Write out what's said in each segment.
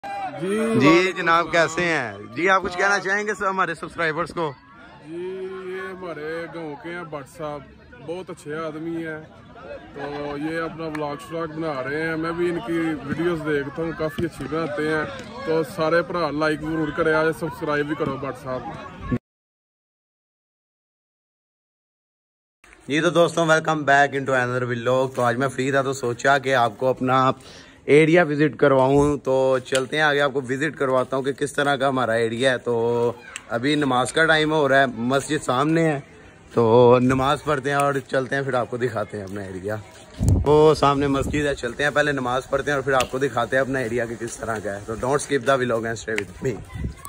जी जनाब, कैसे हैं जी? आप कुछ कहना चाहेंगे सब हमारे सब्सक्राइबर्स को? जी ये हमारे गांव के हैं भट्ट साहब, बहुत अच्छे आदमी हैं। तो ये अपना व्लॉग बना रहे हैं, मैं भी इनकी वीडियोस देखता हूँ, काफ़ी अच्छी बनाते हैं। तो सारे भरा लाइक जरूर करें, आज सब्सक्राइब भी करो भट्ट साहब। जी तो दोस्तों, welcome back into another vlog. तो आज मैं फ्री था तो सोचा कि आपको अपना एरिया विजिट करवाऊं। तो चलते हैं आगे, आपको विजिट करवाता हूं कि किस तरह का हमारा एरिया है। तो अभी नमाज का टाइम हो रहा है, मस्जिद सामने है, तो नमाज पढ़ते हैं और चलते हैं, फिर आपको दिखाते हैं अपना एरिया। वो सामने मस्जिद है, चलते हैं पहले नमाज पढ़ते हैं और फिर आपको दिखाते हैं अपना एरिया कि किस तरह का है। तो don't skip the vlog and stay with me.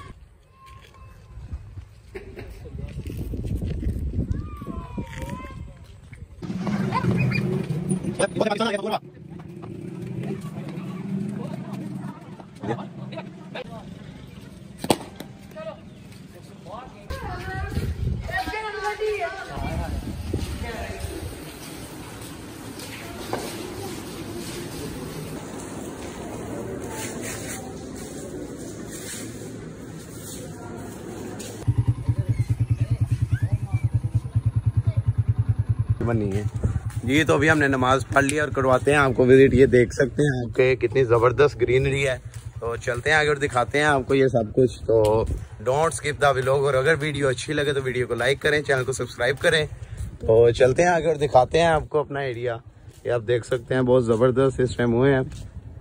बनी है जी। तो अभी हमने नमाज पढ़ ली और करवाते हैं आपको विजिट। ये देख सकते हैं आपके कितनी जबरदस्त ग्रीनरी है। तो चलते हैं आगे और दिखाते हैं आपको ये सब कुछ। तो डोंट स्किप द व्लॉग, और अगर वीडियो अच्छी लगे तो वीडियो को लाइक करें, चैनल को सब्सक्राइब करें। तो चलते हैं आगे और दिखाते हैं आपको अपना एरिया। ये आप देख सकते हैं बहुत जबरदस्त इस टाइम हुए हैं।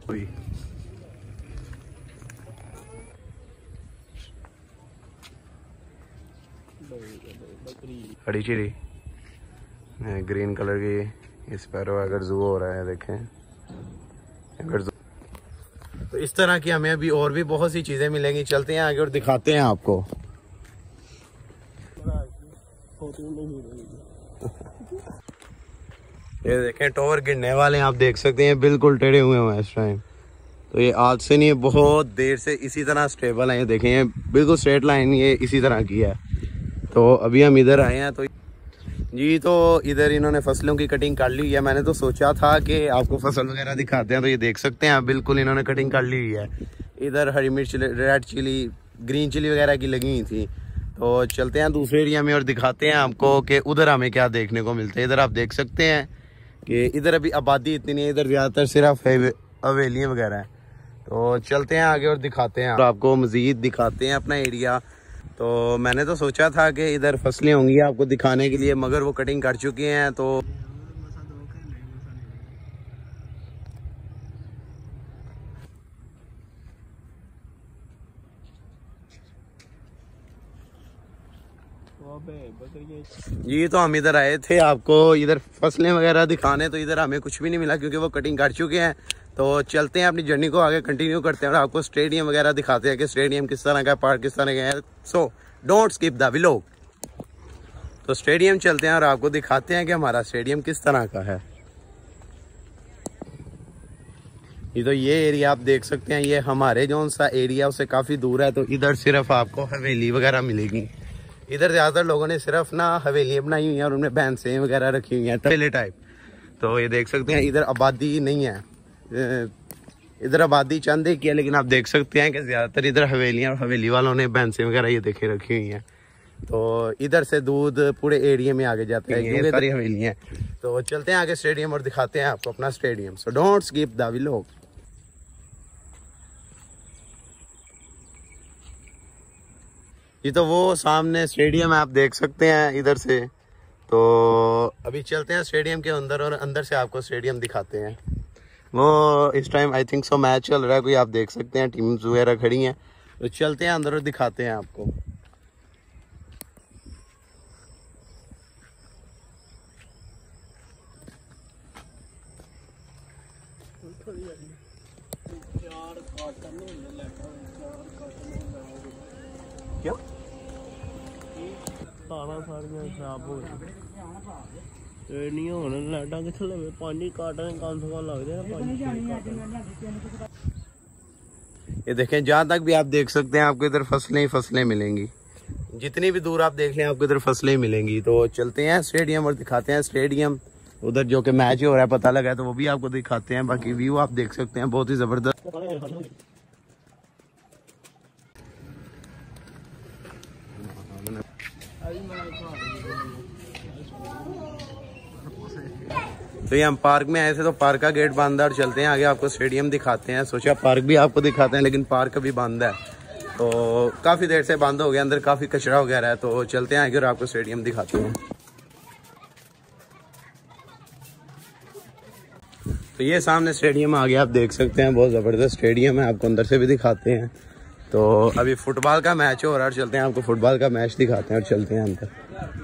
हरी चिरी ग्रीन कलर की स्पैरो अगर जू हो रहा है, देखें अगर तो इस तरह की हमें अभी और भी बहुत सी चीजें मिलेंगी। चलते हैं आगे और दिखाते हैं आपको। ये देखें टावर गिरने वाले हैं, आप देख सकते हैं बिल्कुल टेढ़े हुए हैं इस टाइम। तो ये आज से नहीं, बहुत देर से इसी तरह स्टेबल है। ये देखें, ये बिल्कुल स्ट्रेट लाइन ये इसी तरह की है। तो अभी हम इधर आए हैं तो जी, तो इधर इन्होंने फसलों की कटिंग कर ली है। मैंने तो सोचा था कि आपको फसल वगैरह दिखाते हैं। तो ये देख सकते हैं आप, बिल्कुल इन्होंने कटिंग कर ली हुई है। इधर हरी मिर्च, रेड चिली, ग्रीन चिली वगैरह की लगी हुई थी। तो चलते हैं दूसरे एरिया में और दिखाते हैं आपको कि उधर हमें क्या देखने को मिलता है। इधर आप देख सकते हैं कि इधर अभी आबादी इतनी नहीं है, इधर ज़्यादातर सिर्फ हवेलियाँ वगैरह हैं। तो चलते हैं आगे और दिखाते हैं, आपको मज़ीद दिखाते हैं अपना एरिया। तो मैंने तो सोचा था कि इधर फसलें होंगी आपको दिखाने के लिए, मगर वो कटिंग कर चुकी हैं। तो जी, तो हम इधर आए थे आपको इधर फसलें वगैरह दिखाने। तो इधर हमें कुछ भी नहीं मिला क्योंकि वो कटिंग कर चुके हैं। तो चलते हैं अपनी जर्नी को आगे कंटिन्यू करते हैं और आपको स्टेडियम वगैरह दिखाते हैं कि स्टेडियम किस तरह का है, पार्क किस तरह का है। So don't skip the vlog. तो स्टेडियम चलते हैं और आपको दिखाते हैं कि हमारा स्टेडियम किस तरह का है। ये तो ये एरिया आप देख सकते हैं, ये हमारे जो सा एरिया उससे काफ़ी दूर है। तो इधर सिर्फ आपको हवेली वगैरह मिलेगी। इधर ज़्यादातर लोगों ने सिर्फ ना हवेलियाँ बनाई हुई हैं और उनमें भैंसें वगैरह रखी हुई हैं, तबेले टाइप। तो ये देख सकते हैं इधर आबादी नहीं है, इधर आबादी चंद एक की है, लेकिन आप देख सकते हैं कि ज़्यादातर इधर हवेलियाँ और हवेली वालों ने भैंसें वगैरह ये देखे रखी हुई हैं। तो इधर से दूध पूरे एरिया में आगे जाते हैं, ये सारी हवेलियाँ हैं। तो चलते हैं आगे स्टेडियम और दिखाते हैं आपको अपना stadium. So don't skip the vlog. ये तो वो सामने स्टेडियम है, आप देख सकते हैं इधर से। तो अभी चलते हैं स्टेडियम के अंदर और अंदर से आपको स्टेडियम दिखाते हैं। वो इस time I think so match चल रहा है कोई, आप देख सकते हैं टीम्स वगैरह खड़ी हैं। तो चलते हैं अंदर और दिखाते हैं आपको। क्या सारियां खराब हो लाइटां कित्थे लगे, 5 कार्टन कम से कम लगदे ना। ये देखें, जहाँ तक भी आप देख सकते हैं आपको इधर फसलें ही फसलें मिलेंगी। जितनी भी दूर आप देख लें आपको इधर फसलें मिलेंगी। तो चलते हैं स्टेडियम और दिखाते हैं स्टेडियम उधर जो कि मैच हो रहा है, पता लगा है तो वो भी आपको दिखाते हैं। बाकी व्यू आप देख सकते हैं बहुत ही जबरदस्त। तो ये हम पार्क में आए थे, तो पार्क का गेट बंद है और चलते हैं आगे, आपको स्टेडियम दिखाते हैं। सोचा पार्क भी आपको दिखाते हैं, लेकिन पार्क अभी बंद है, तो काफ़ी देर से बंद हो गया, अंदर काफ़ी कचरा वगैरह है। तो चलते हैं आगे और आपको स्टेडियम दिखाते हैं। तो ये सामने स्टेडियम आ गया, आप देख सकते हैं, बहुत ज़बरदस्त स्टेडियम है, आपको अंदर से भी दिखाते हैं। तो अभी फुटबॉल का मैच हो रहा है, चलते हैं आपको फुटबॉल का मैच दिखाते हैं और चलते हैं अंदर।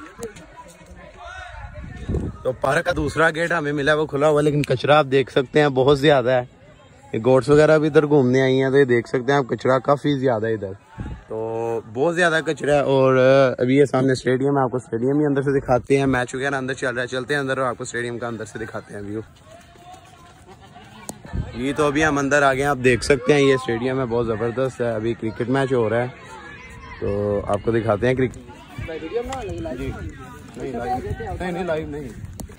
तो पार्क का दूसरा गेट हमें मिला है, वो खुला हुआ, लेकिन कचरा आप देख सकते हैं बहुत ज़्यादा है। ये गोट्स वगैरह भी इधर घूमने आई हैं, तो ये देख सकते हैं आप, कचरा काफ़ी ज़्यादा है इधर, तो बहुत ज़्यादा कचरा है। और अभी ये सामने स्टेडियम है, आपको स्टेडियम ही अंदर से दिखाते हैं, मैच वगैरह अंदर चल रहा है। चलते हैं अंदर और आपको स्टेडियम का अंदर से दिखाते हैं व्यू। ये तो अभी हम अंदर आ गए हैं, आप देख सकते हैं, ये स्टेडियम है, बहुत ज़बरदस्त है। अभी क्रिकेट मैच हो रहा है, तो आपको दिखाते हैं क्रिकेट। नहीं लाइव नहीं।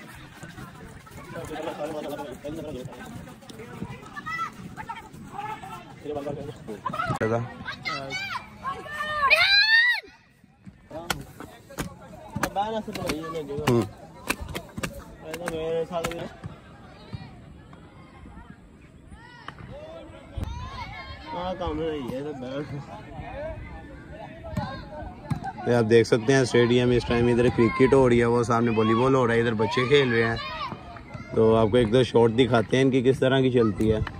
तो आप देख सकते हैं स्टेडियम, इस टाइम इधर क्रिकेट हो रही है, वो सामने वॉलीबॉल हो रहा है, इधर बच्चे खेल रहे हैं। तो आपको एक दो शॉट दिखाते हैं इनकी किस तरह की चलती है।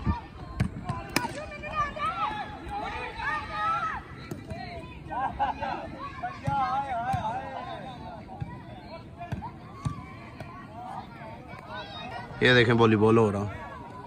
ये देखें वॉलीबॉल हो रहा।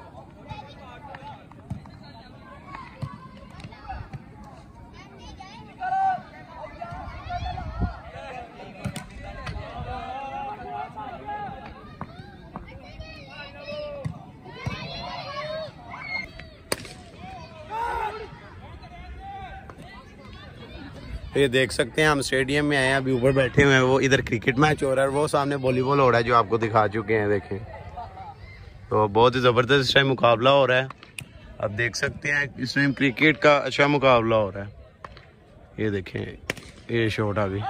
तो ये देख सकते हैं हम स्टेडियम में आए हैं, अभी ऊपर बैठे हुए हैं, वो इधर क्रिकेट मैच हो रहा है और वो सामने वॉलीबॉल हो रहा है, जो आपको दिखा चुके हैं। देखें, तो बहुत ही ज़बरदस्त इस टाइम मुकाबला हो रहा है, आप देख सकते हैं इस टाइम क्रिकेट का अच्छा मुकाबला हो रहा है। ये देखें, ये शॉट अभी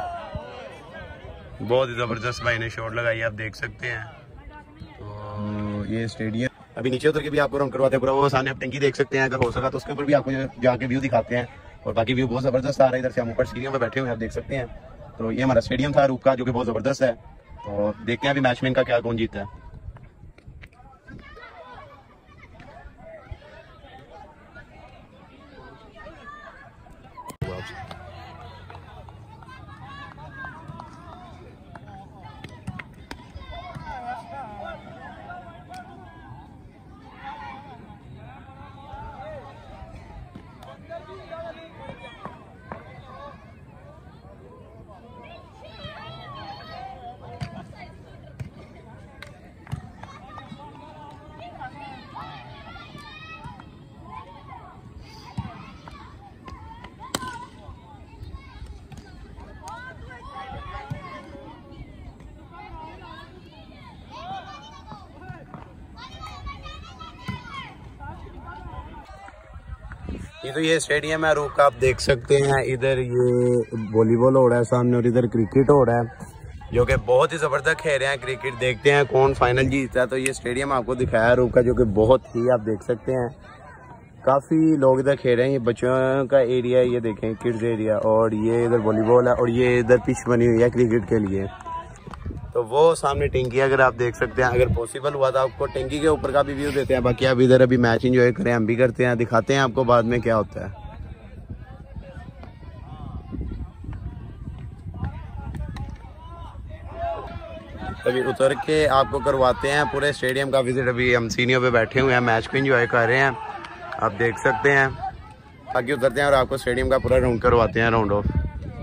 बहुत ही ज़बरदस्त भाई ने शॉट लगाई, आप देख सकते हैं। तो ये स्टेडियम अभी नीचे उतर के भी आपको राउंड करवाते हैं पूरा, वो सामने आप टंकी देख सकते हैं, अगर हो सका तो उसके ऊपर भी आपको जाके व्यू दिखाते हैं। और बाकी व्यू बहुत ज़बरदस्त आ रहा है, इधर से हम ऊपर सीढ़ियों पे बैठे हुए हैं, आप देख सकते हैं। तो ये हमारा स्टेडियम था रूप का, जो कि बहुत ज़बरदस्त है। तो देखते हैं अभी मैच में इनका क्या कौन जीतता है। ये तो ये स्टेडियम है रूप का, आप देख सकते हैं, इधर ये वॉलीबॉल हो रहा है सामने और इधर क्रिकेट हो रहा है, जो कि बहुत ही ज़बरदस्त खेल रहे हैं क्रिकेट। देखते हैं कौन फाइनल जीतता है। तो ये स्टेडियम आपको दिखाया रूप का, जो कि बहुत ही आप देख सकते हैं, काफ़ी लोग इधर खेल रहे हैं। ये बच्चों का एरिया है, ये देखें किड्स एरिया, और ये इधर वॉलीबॉल है और ये इधर पिच बनी हुई है क्रिकेट के लिए। तो वो सामने टंकी अगर आप देख सकते हैं, अगर पॉसिबल हुआ तो आपको टंकी के ऊपर का भी व्यू देते हैं। बाकी आप इधर अभी मैच एंजॉय करें, हम भी करते हैं, दिखाते हैं आपको बाद में क्या होता है। अभी उतर के आपको करवाते हैं पूरे स्टेडियम का विजिट। अभी हम सीनियर पे बैठे हुए हैं, मैच को एंजॉय कर रहे हैं, आप देख सकते हैं। आगे उतरते हैं और आपको स्टेडियम का पूरा राउंड करवाते हैं, राउंड ऑफ।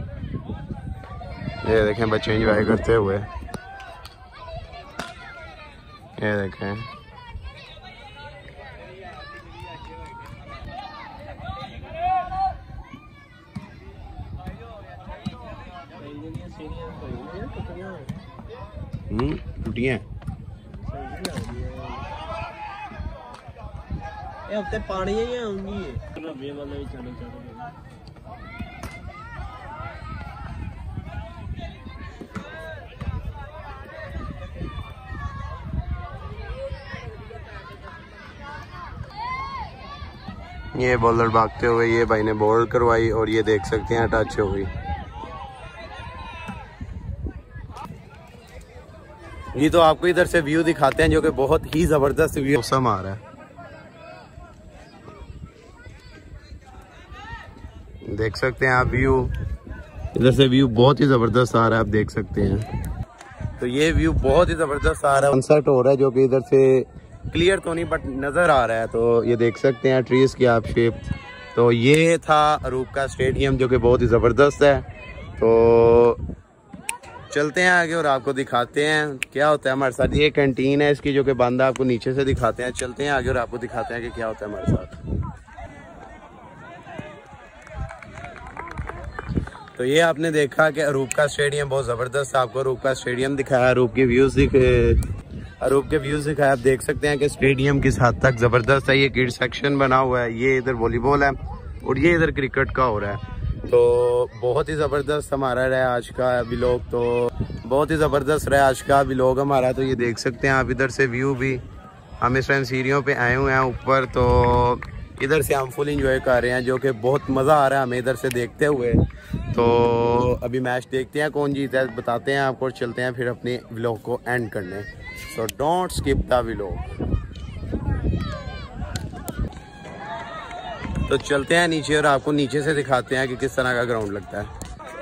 ये देखें बच्चे एंजॉय करते हुए, ये देखें। टूटियां हफ्ते पानी आऊंगी वाले ये बॉलर भागते हुए ये भाई ने बॉल करवाई और ये देख सकते हैं टच हो गई। ये तो आपको इधर से व्यू दिखाते हैं जो कि बहुत ही जबरदस्त व्यू मौसम आ रहा है। देख सकते हैं आप व्यू, इधर से व्यू बहुत ही जबरदस्त आ रहा है, आप देख सकते हैं। तो ये व्यू बहुत ही जबरदस्त आ रहा है, सनसेट हो रहा है जो कि इधर से क्लियर तो नहीं बट नज़र आ रहा है। तो ये देख सकते हैं ट्रीज की आप शेप। तो ये था अरूप का स्टेडियम जो कि बहुत ही ज़बरदस्त है। तो चलते हैं आगे और आपको दिखाते हैं क्या होता है हमारे साथ। ये कैंटीन है इसकी जो कि बंद है, आपको नीचे से दिखाते हैं। चलते हैं आगे और आपको दिखाते हैं कि क्या होता है हमारे साथ। तो ये आपने देखा कि अरूप का स्टेडियम बहुत ज़बरदस्त है। आपको अरूप का स्टेडियम दिखाया, अरूप के व्यूज़ दिखाया। आप देख सकते हैं कि स्टेडियम किस हद तक ज़बरदस्त है। ये किड सेक्शन बना हुआ है, ये इधर वॉलीबॉल है और ये इधर क्रिकेट का हो रहा है। तो बहुत ही ज़बरदस्त हमारा रहा आज का व्लॉग, तो बहुत ही ज़बरदस्त रहा आज का व्लॉग हमारा। तो ये देख सकते हैं आप इधर से व्यू भी, हम इस टाइम सीढ़ियों पे आए हुए हैं ऊपर। तो इधर से हम फुल इंजॉय कर रहे हैं जो कि बहुत मज़ा आ रहा है हमें इधर से देखते हुए। तो अभी मैच देखते हैं कौन जीता है, बताते हैं आपको और चलते हैं फिर अपने व्लॉग को एंड करने। So don't skip the vlog. तो चलते हैं नीचे और आपको नीचे से दिखाते हैं कि किस तरह का ग्राउंड लगता है।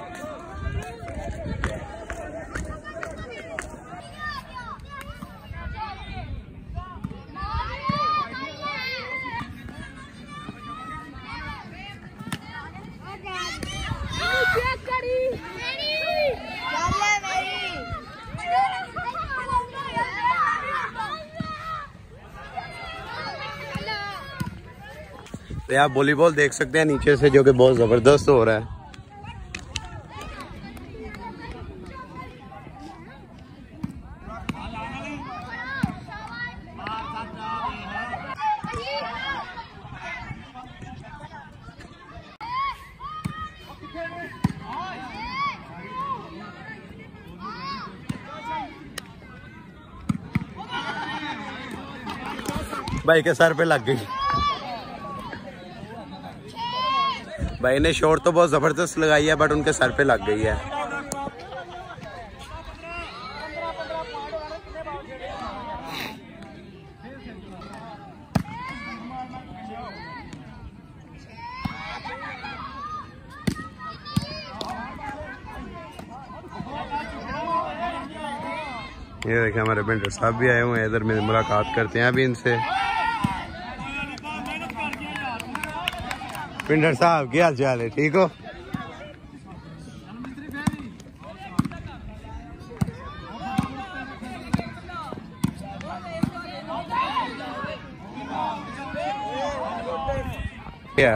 तो आप वॉलीबॉल देख सकते हैं नीचे से जो कि बहुत ज़बरदस्त हो रहा है। भाई के सर पे लग गई। भाई ने शॉट तो बहुत ज़बरदस्त लगाई है बट उनके सर पे लग गई है। ये देखिए हमारे पेंटर साहब भी आए हुए हैं इधर, में मुलाकात करते हैं अभी इनसे। पिंडर साहब क्या हाल चाल है, ठीक हो? क्या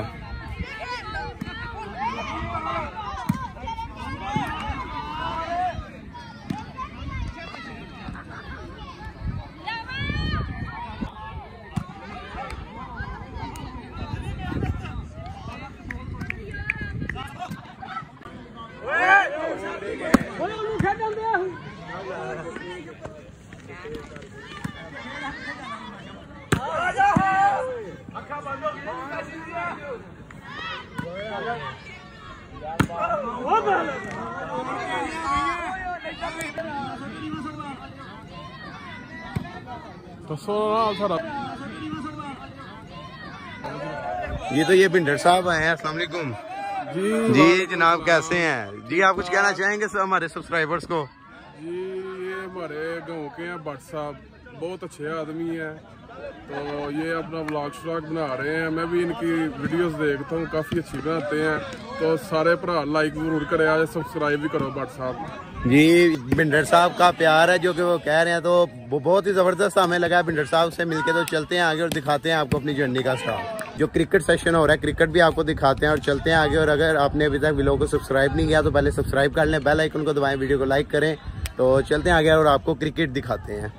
ये तो ये भिंडर साहब आए हैं। अस्सलाम वालेकुम जी जनाब, कैसे हैं जी? आप कुछ कहना चाहेंगे हमारे सब्सक्राइबर्स को? जी ये हमारे गांव के हैं भट्ट साहब, बहुत अच्छे आदमी हैं। तो ये अपना व्लॉग श्लॉग बना रहे हैं, मैं भी इनकी वीडियोस देखता हूँ, काफ़ी अच्छी बनाते हैं। तो सारे भरा लाइक जरूर करें, आज सब्सक्राइब भी करो भट्ट साहब जी। भिंडर साहब का प्यार है जो कि वो कह रहे हैं, तो वो बहुत ही ज़बरदस्त हमें लगा भिंडर साहब से मिलके। तो चलते हैं आगे और दिखाते हैं आपको अपनी जर्नी का स्टार्ट। जो क्रिकेट सेशन हो रहा है, क्रिकेट भी आपको दिखाते हैं और चलते हैं आगे। और अगर आपने अभी तक वीडियो को सब्सक्राइब नहीं किया तो पहले सब्सक्राइब कर लें, बेल आइकन को दबाएं, वीडियो को लाइक करें। तो चलते हैं आगे और आपको क्रिकेट दिखाते हैं।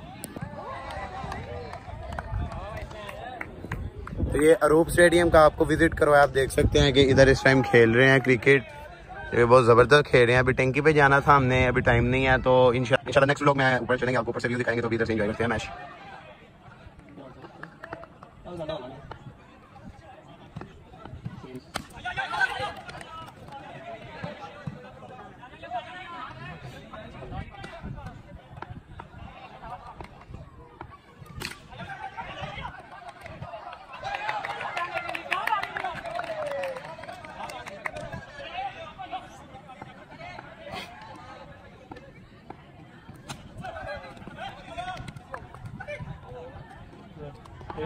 तो ये अरूप स्टेडियम का आपको विजिट करवाया, आप देख सकते हैं कि इधर इस टाइम खेल रहे हैं क्रिकेट, ये बहुत ज़बरदस्त खेल रहे हैं। अभी टंकी पे जाना था हमने, अभी टाइम नहीं है। तो इंशाल्लाह नेक्स्ट व्लॉग में ऊपर चलेंगे, आपको ऊपर से व्यू दिखाएंगे। तो इधर से एंजॉय करते हैं मैच।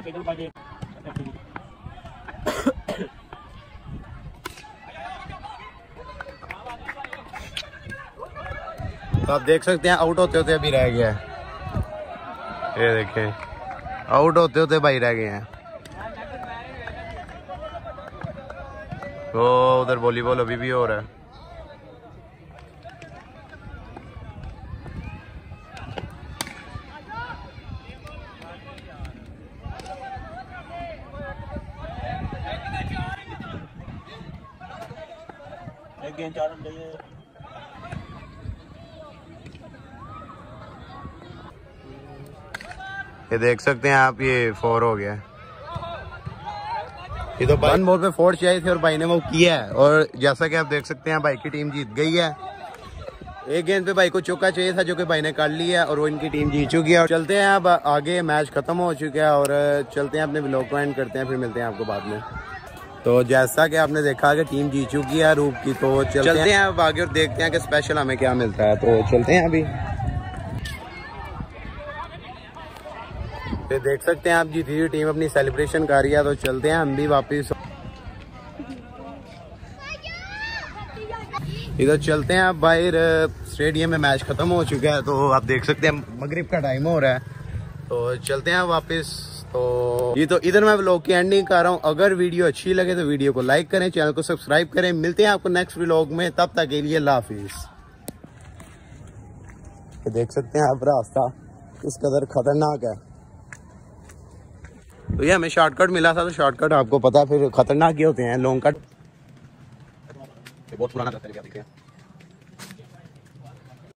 तो आप देख सकते हैं आउट होते होते अभी रह गया है, ये देखें आउट होते होते भाई रह गए हैं। तो उधर वॉलीबॉल अभी भी हो रहा है। ये देख सकते हैं आप, ये 4 हो गया। ये तो 1 बॉल पे 4 चाहिए थे और भाई ने वो किया है, और जैसा कि आप देख सकते हैं भाई की टीम जीत गई है। एक गेंद पे भाई को चौका चाहिए था जो कि भाई ने कर लिया और वो इनकी टीम जीत चुकी है। और चलते हैं अब आगे, मैच खत्म हो चुका है और चलते हैं अपने व्लॉग को एंड करते हैं, फिर मिलते हैं आपको बाद में। तो जैसा कि आपने देखा कि टीम जीत चुकी है रूप की, तो चलते हैं अब आगे और देखते हैं कि स्पेशल हमें क्या मिलता है। तो चलते हैं अभी। तो देख सकते हैं आप जीती हुई टीम अपनी सेलिब्रेशन कर रही है, तो चलते हैं हम भी वापस। इधर चलते हैं अब बाहर, स्टेडियम में मैच खत्म हो चुका है, तो आप देख सकते हैं मगरिब का टाइम हो रहा है, तो चलते हैं वापस। तो ये तो इधर मैं व्लॉग की एंडिंग कर रहा हूँ। अगर वीडियो अच्छी लगे तो वीडियो को लाइक करें, चैनल को सब्सक्राइब करें। मिलते हैं आपको नेक्स्ट व्लॉग में, तब तक के लिए अल्लाह हाफिज। देख सकते हैं आप रास्ता किस कदर खतरनाक है। तो ये हमें शॉर्टकट मिला था, तो शॉर्टकट आपको पता है फिर खतरनाक ही होते हैं, लॉन्ग कट बहुत पुराना तरीका।